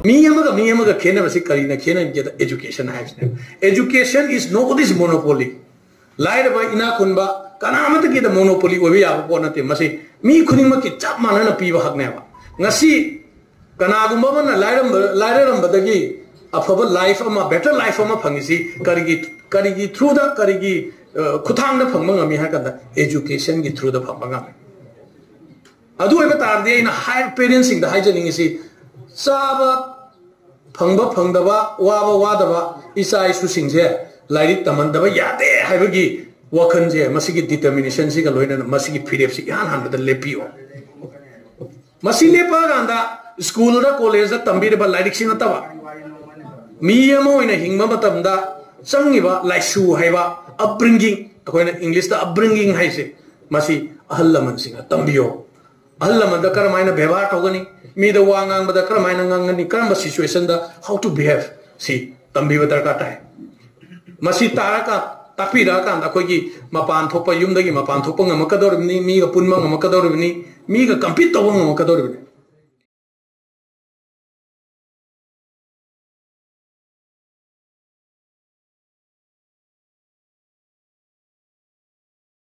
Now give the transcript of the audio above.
Kena was Karina Kena get education. Education is nobody's monopoly. Lied by Inakunba, Kanamata get a monopoly where we are one of them. Me couldn't make it Chapman and a people have never. Nasi Kanagumba, Lider, Badagi, a proper life, a better life from a Pangisi, Karigi through the Karigi, Kutang the Pamanga Mihakada, education get through the Pamanga. I do ever are there in a higher parenting the hygiene is it. Saba Pangba Pangdaba, Waba Wadaba, Isa is to sing here, Light Tamandaba, Yade, Havagi, Wakans here, Masiki determination, Sigaloin and Masiki PDF, Yan, the Lepio. Masile Paganda, school, the college, the Tambira, Light Sinatava. Miyamo in a Hingmatamda, Sangiva, like Shu Hava, upbringing, according to English, the upbringing Haise, Masi, Allaman singer, Tambio. Allaman the Karamina Beva Togani, me the Wangang, but the Karamina Karamba situation, the how to behave. See, Tambi with Tarkata. Masi Taraka, Tapiraka, and Akogi, Mapan Topa Yumdagi, Mapan Topanga Makador, me a Punma Makador, me a compete on Makador.